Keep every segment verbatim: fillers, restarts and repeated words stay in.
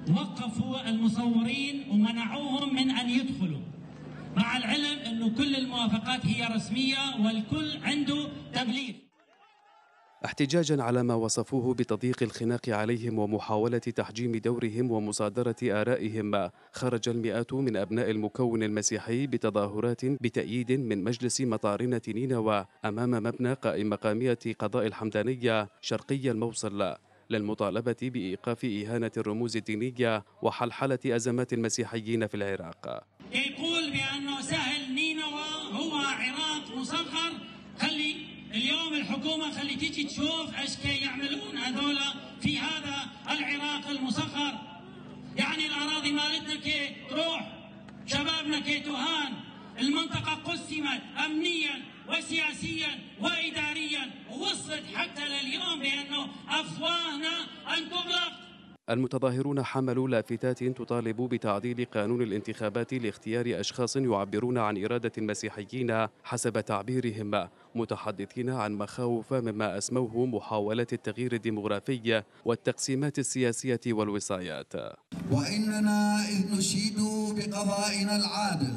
وقفوا المصورين ومنعوهم من أن يدخلوا، مع العلم أنه كل الموافقات هي رسمية والكل عنده تبليغ. احتجاجا على ما وصفوه بتضييق الخناق عليهم ومحاولة تحجيم دورهم ومصادرة آرائهم، خرج المئات من أبناء المكون المسيحي بتظاهرات بتأييد من مجلس مطارنة نينوى أمام مبنى قائم مقامية قضاء الحمدانية شرقي الموصل، للمطالبة بإيقاف إهانة الرموز الدينية وحلحلة أزمات المسيحيين في العراق. يقول بأنه سهل نينوى هو عراق مصغر. خلي اليوم الحكومة خلي تيجي تشوف ايش كي يعملون هذولا في هذا العراق المصغر. يعني الأراضي مالتنا كي تروح، شبابنا كي تهان، المنطقة قسمت أمنيا وسياسيا وإداريا، ووصلت حتى لليوم بأنه أفواهنا أن تغلق. المتظاهرون حملوا لافتات تطالب بتعديل قانون الانتخابات لاختيار أشخاص يعبرون عن إرادة المسيحيين حسب تعبيرهم، متحدثين عن مخاوف مما أسموه محاولات التغيير الديمغرافي والتقسيمات السياسية والوصايات. وإننا إذ نشيد بقضائنا العادل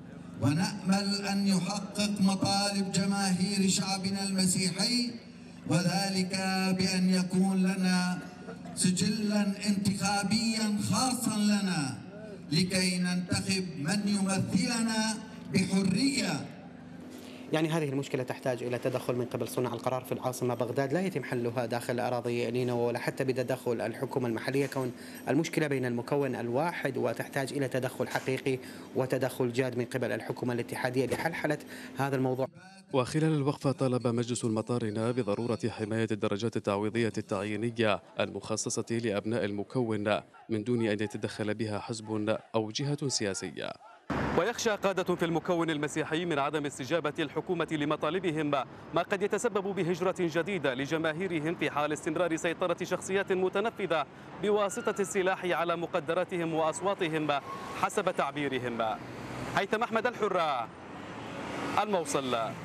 ونأمل أن يحقق مطالب جماهير شعبنا المسيحي، وذلك بأن يكون لنا سجلا انتخابيا خاصا لنا لكي ننتخب من يمثلنا بحرية. يعني هذه المشكلة تحتاج إلى تدخل من قبل صناع القرار في العاصمة بغداد، لا يتم حلها داخل أراضي نينوى ولا حتى بتدخل الحكومة المحلية، كون المشكلة بين المكون الواحد وتحتاج إلى تدخل حقيقي وتدخل جاد من قبل الحكومة الاتحادية لحلحلة هذا الموضوع. وخلال الوقفة طالب مجلس المطارنة بضرورة حماية الدرجات التعويضية التعيينية المخصصة لأبناء المكون من دون أن يتدخل بها حزب أو جهة سياسية. ويخشى قادة في المكون المسيحي من عدم استجابة الحكومة لمطالبهم ما قد يتسبب بهجرة جديدة لجماهيرهم في حال استمرار سيطرة شخصيات متنفذة بواسطة السلاح على مقدراتهم وأصواتهم حسب تعبيرهم. هيثم أحمد، الحرة، الموصل.